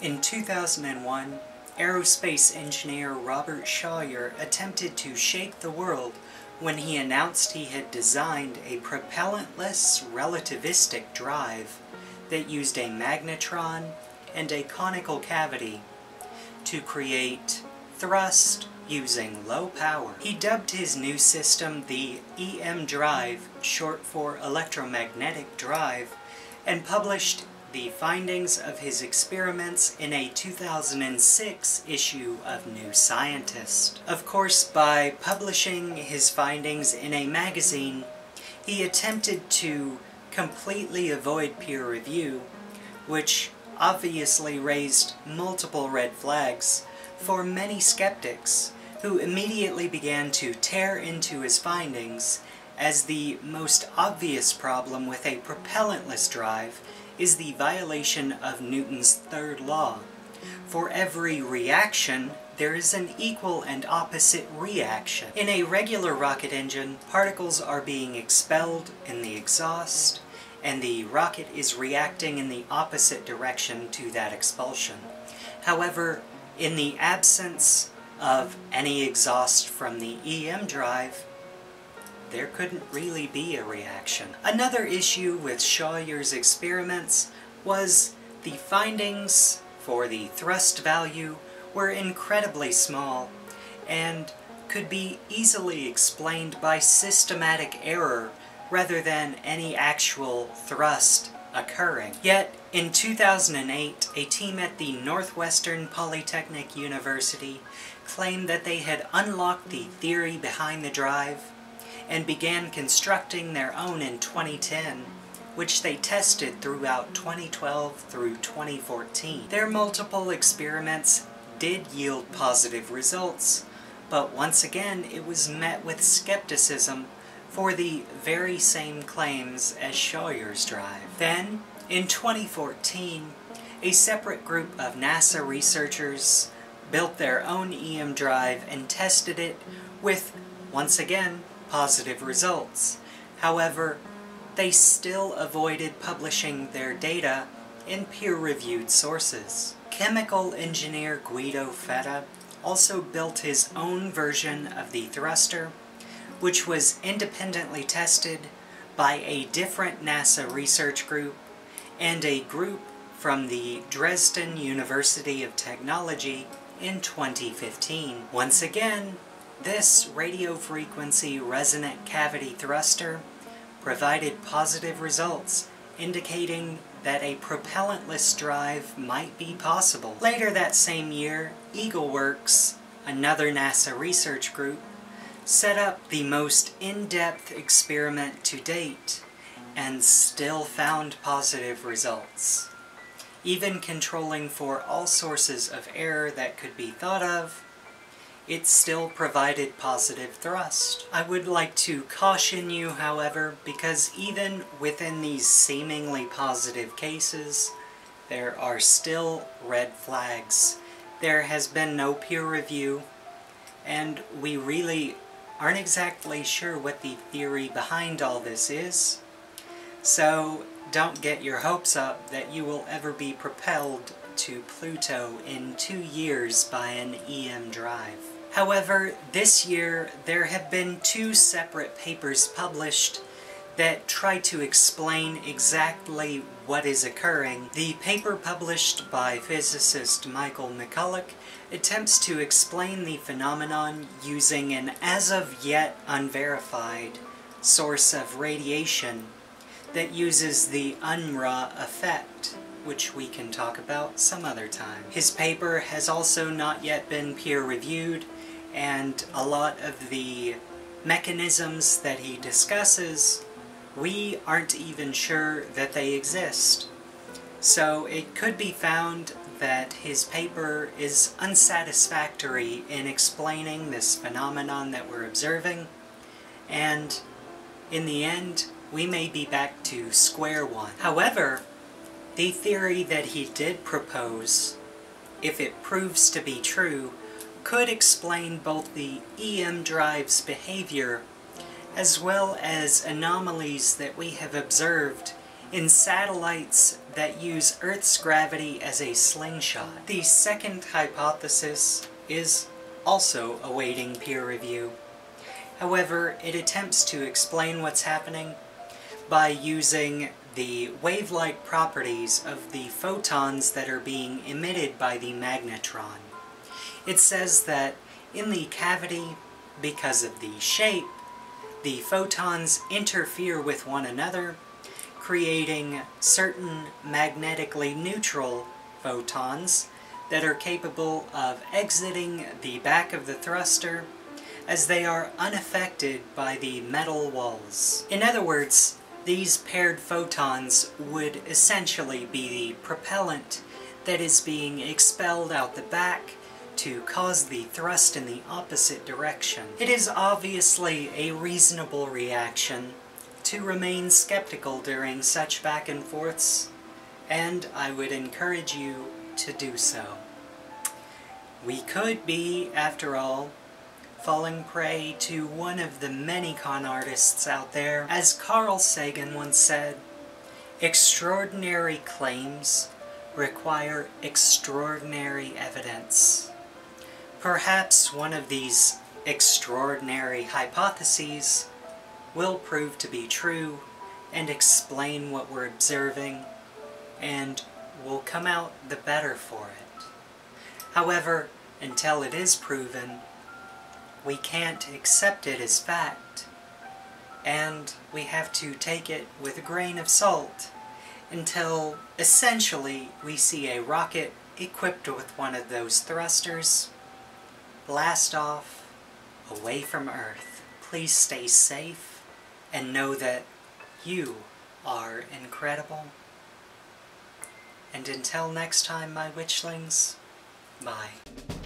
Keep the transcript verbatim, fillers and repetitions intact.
In two thousand one, aerospace engineer Robert Shawyer attempted to shake the world when he announced he had designed a propellantless relativistic drive that used a magnetron and a conical cavity to create thrust using low power. He dubbed his new system the EMDrive, short for Electromagnetic Drive, and published the findings of his experiments in a two thousand six issue of New Scientist. Of course, by publishing his findings in a magazine, he attempted to completely avoid peer review, which obviously raised multiple red flags for many skeptics, who immediately began to tear into his findings as the most obvious problem with a propellantless drive is the violation of Newton's third law. For every reaction, there is an equal and opposite reaction. In a regular rocket engine, particles are being expelled in the exhaust, and the rocket is reacting in the opposite direction to that expulsion. However, in the absence of any exhaust from the EMDrive, there couldn't really be a reaction. Another issue with Shawyer's experiments was the findings for the thrust value were incredibly small and could be easily explained by systematic error rather than any actual thrust occurring. Yet, in two thousand eight, a team at the Northwestern Polytechnic University claimed that they had unlocked the theory behind the drive and began constructing their own in twenty ten, which they tested throughout twenty twelve through twenty fourteen. Their multiple experiments did yield positive results, but once again it was met with skepticism for the very same claims as Shawyer's drive. Then, in twenty fourteen, a separate group of NASA researchers built their own EMDrive and tested it with, once again, positive results. However, they still avoided publishing their data in peer-reviewed sources. Chemical engineer Guido Fetta also built his own version of the thruster, which was independently tested by a different NASA research group and a group from the Dresden University of Technology in twenty fifteen. Once again, this radio frequency resonant cavity thruster provided positive results, indicating that a propellantless drive might be possible. Later that same year, EagleWorks, another NASA research group, set up the most in-depth experiment to date and still found positive results. Even controlling for all sources of error that could be thought of, it still provided positive thrust. I would like to caution you, however, because even within these seemingly positive cases, there are still red flags. There has been no peer review, and we really aren't exactly sure what the theory behind all this is. So don't get your hopes up that you will ever be propelled to Pluto in two years by an EMDrive. However, this year there have been two separate papers published that try to explain exactly what is occurring. The paper published by physicist Michael McCulloch attempts to explain the phenomenon using an as-of-yet unverified source of radiation that uses the Unruh effect, which we can talk about some other time. His paper has also not yet been peer-reviewed, and a lot of the mechanisms that he discusses, we aren't even sure that they exist. So it could be found that his paper is unsatisfactory in explaining this phenomenon that we're observing, and in the end, we may be back to square one. However, the theory that he did propose, if it proves to be true, could explain both the EMDrive's behavior as well as anomalies that we have observed in satellites that use Earth's gravity as a slingshot. The second hypothesis is also awaiting peer review. However, it attempts to explain what's happening by using the wave-like properties of the photons that are being emitted by the magnetron. It says that in the cavity, because of the shape, the photons interfere with one another, creating certain magnetically neutral photons that are capable of exiting the back of the thruster as they are unaffected by the metal walls. In other words, these paired photons would essentially be the propellant that is being expelled out the back to cause the thrust in the opposite direction. It is obviously a reasonable reaction to remain skeptical during such back and forths, and I would encourage you to do so. We could be, after all, falling prey to one of the many con artists out there. As Carl Sagan once said, extraordinary claims require extraordinary evidence. Perhaps one of these extraordinary hypotheses will prove to be true and explain what we're observing, and will come out the better for it. However, until it is proven, we can't accept it as fact, and we have to take it with a grain of salt until, essentially, we see a rocket equipped with one of those thrusters blast off away from Earth. Please stay safe and know that you are incredible. And until next time, my witchlings, bye.